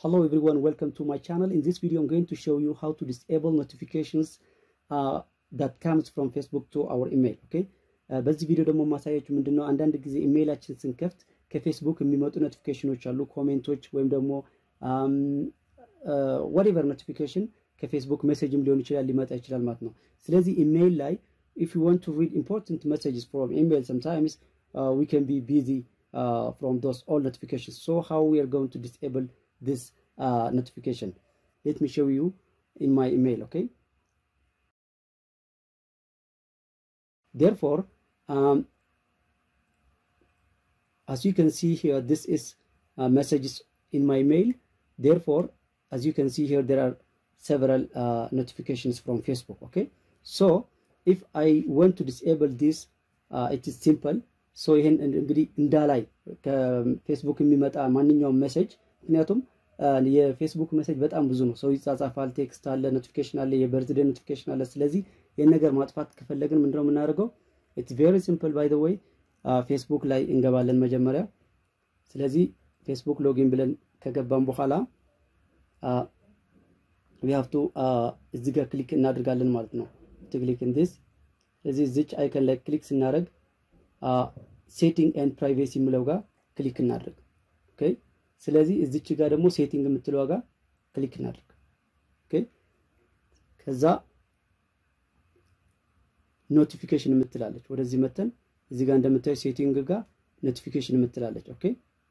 Hello everyone, welcome to my channel. In this video I'm going to show you how to disable notifications that comes from Facebook to our email. Okay, በዚህ ቪዲዮ ደግሞ ማሳያችሁ ምንድነው አንዳንድ ጊዜ ኢሜይላችን ስንከፍት ከፌስቡክ የሚመጡ ኖቲፊኬሽኖች አሉ ኮሜንቶች ወይም ደግሞ whatever notification ከፌስቡክ ሜሴጅም ሊሆን ይችላል ሊመጣ ይችላል ማለት ነው። ስለዚህ ኢሜይል ላይ if you want to read important messages from email sometimes we can be busy from those all notifications. So how we are going to disable this notification? Let me show you in my email. Okay, therefore as you can see here, this is messages in my mail. Therefore, as you can see here, there are several notifications from Facebook. Okay, so if I want to disable this, it is simple. So ይሄን እንግዲህ እንዳላይ ከፌስቡክ የሚመጣ ማንኛውም ሜሴጅ ምክንያቱም የፌስቡክ ሜሴጅ በጣም ብዙ ነው ሰው ይጻጻፋል ቴክስት አለ ኖቲፊኬሽን አለ የበርዝዴ ኖቲፊኬሽን አለ ስለዚህ ይሄን ነገር ማጥፋት ከፈለግን ምንድነው የምናደርገው it's very simple by the way ፌስቡክ ላይ እንገባለን መጀመሪያ ስለዚህ ፌስቡክ ሎጊን ብለን ከገባን በኋላ we have to እዚህ ጋር ክሊክ እናደርጋለን ማለት ነው to click in this ስለዚህ እዚች አይከን ላይ ክሊክ ስናደርግ setting and privacy ምለው ጋር ክሊክ እናድርግ ኦኬ ስለዚህ እዚች ጋር ደግሞ ሴቲንግ የምትለው ጋር ክሊክ እናድርግ ኦኬ ከዛ ኖቲፊኬሽን የምትላለች ወደዚህ መተን እዚህ ጋር እንደምታዩ ሴቲንግ ጋር ኖቲፊኬሽን የምትላለች ኦኬ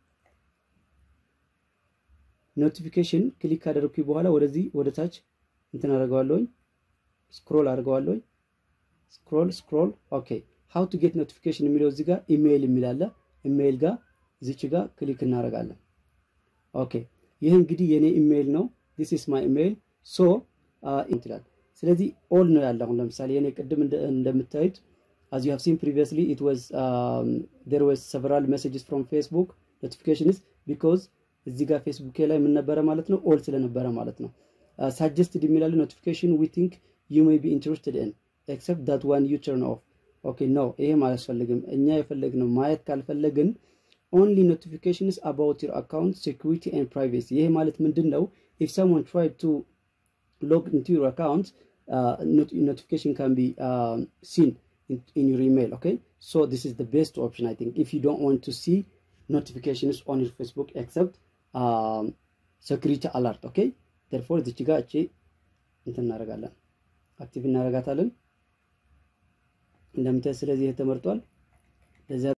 ኖቲፊኬሽን ክሊክ ካደረኩኝ በኋላ ወደዚህ ወደ ታች እንትን አደርጋለሁ ስክሮል አደርጋለሁ ስክሮል ኦኬ how to get notification የሚለው እዚህ ጋር ኢሜይል የሚላለ ኢሜይል ጋር እዚች ጋር ክሊክ እናደርጋለን ኦኬ ይሄ እንግዲህ የኔ ኢሜይል ነው this is my email so እንትላል ስለዚህ all ነው ያለው አሁን ለምሳሌ የኔ ቅድም እንደምታዩት as you have seen previously it was there was several messages from Facebook notifications because እዚህ ጋር ፌስቡክ ላይ ምን ነበረ ማለት ነው all ስለነበረ ማለት ነው suggested የሚላለ notification we think you may be interested in except that one you turn off okay no ይሄ ማለት ፈልግም እኛ የፈለግነው ማየት ካልፈለግን only notifications about your account security and privacy ይሄ ማለት ምንድነው if someone tried to log into your account notification can be seen in your email okay so this is the best option I think if you don't want to see notifications on your Facebook except security alert okay therefore this ጋር እቺ እንትን እናደርጋለን አክቲቭ እናደርጋታለን እንደምታዩ ስለዚህ ተመርጧል ለዛ